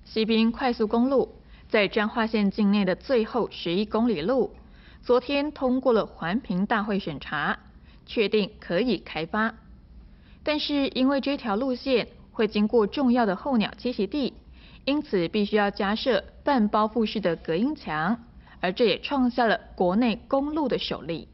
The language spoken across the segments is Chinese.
西滨快速公路在彰化县境内的最后11公里路，昨天通过了环评大会审查，确定可以开发。但是因为这条路线会经过重要的候鸟栖息地，因此必须要加设半包覆式的隔音墙，而这也创下了国内公路的首例。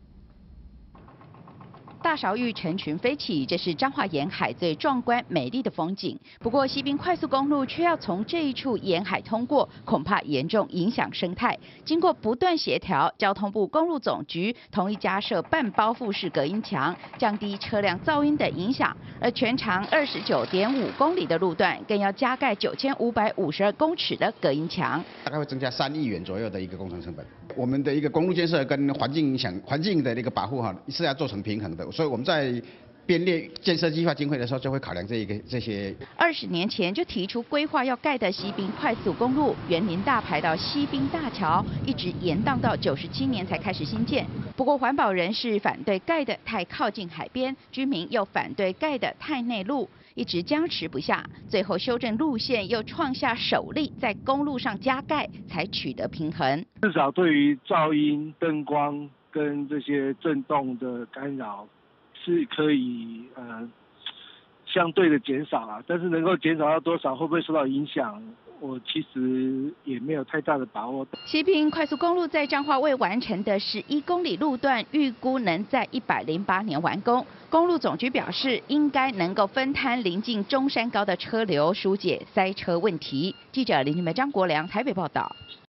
大韶玉成群飞起，这是彰化沿海最壮观美丽的风景。不过，西滨快速公路却要从这一处沿海通过，恐怕严重影响生态。经过不断协调，交通部公路总局同意加设半包覆式隔音墙，降低车辆噪音的影响。而全长29.5公里的路段，更要加盖9552公尺的隔音墙， 大概会增加3亿元左右的一个工程成本。我们的一个公路建设跟环境影响、环境的一个保护是要做成平衡的。所以我们在编列建设计划经费的时候，就会考量这些。 20年前就提出规划要盖的西滨快速公路，园林大排到西滨大桥，一直延宕到97年才开始兴建。不过环保人士反对盖得太靠近海边，居民又反对盖得太内陆，一直僵持不下。最后修正路线，又创下首例，在公路上加盖，才取得平衡。 至少对于噪音、灯光跟这些震动的干扰，是可以相对的减少啊。但是能够减少到多少，会不会受到影响，我其实也没有太大的把握。 西滨快速公路在彰化未完成的11公里路段，预估能在108年完工。公路总局表示，应该能够分摊临近中山高的车流，疏解塞车问题。记者林俊梅、张国良台北报道。